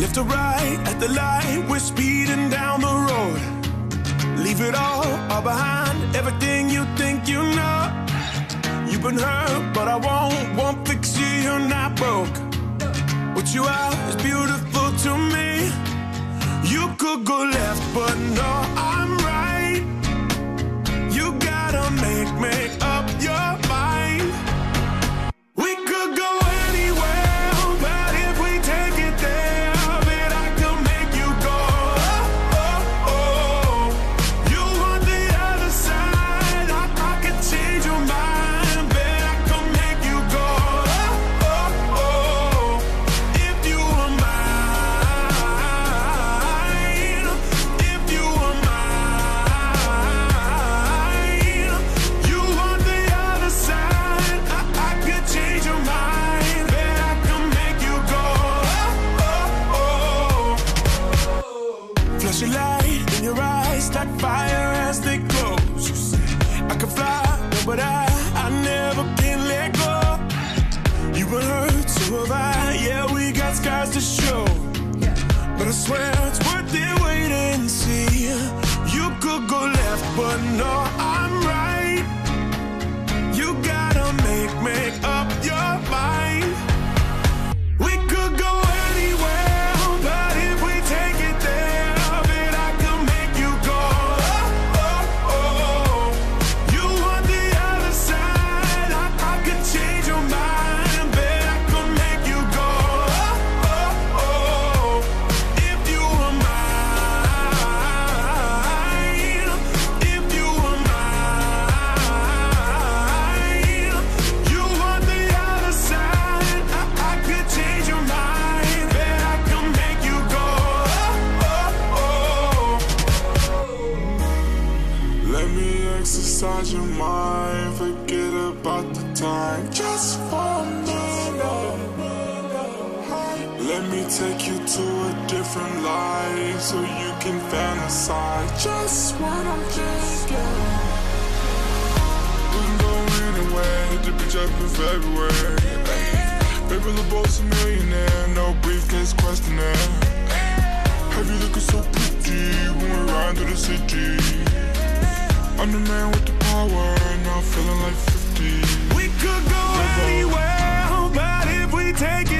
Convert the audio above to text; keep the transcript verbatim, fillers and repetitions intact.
Left or right at the light, we're speeding down the road. Leave it all, all behind, everything you think you know. You've been hurt, but I won't, won't fix you, you're not broke. What you are is beautiful to me. You could go left, but no, I'm right. You gotta make, make up your mind. We could go anywhere, but if we take it there, then I can make you go, oh, oh, oh. You want the other side, I, I can change your mind, but I can make you go, oh, oh, oh. If you were mine, if you were mine, you want the other side, I, I could change your mind, but I can make you go, oh, oh, oh. Flash a light in your eyes like fire as they close. You say I can fly, no, but I, I never can let go. You were hurt, so have I. Yeah, we got scars to show, but I swear it's worth it. Wait and see. You could go left, but no, I'm right. You gotta make, make up your mind. We could go anywhere, but if we take it there, then I can make you go, oh, oh, oh. You want the other side, I, I could change your mind, but I can make you go, oh, oh, oh. If you were mine, if you were mine, you want the other side, I, I could change your mind, but I can make you go, oh, oh, oh. Let me exercise your mind, forget about the time, just for a minute. Let me take you to a different life, so you can fantasize just what I'm thinking. We can go anywhere, hit the beach up in February. Baby, the boss a millionaire, no briefcase questionnaire. Have you looking so pretty when we ride through the city? I'm the man with the power, now I'm feeling like fifty. We could go anywhere, but if we take it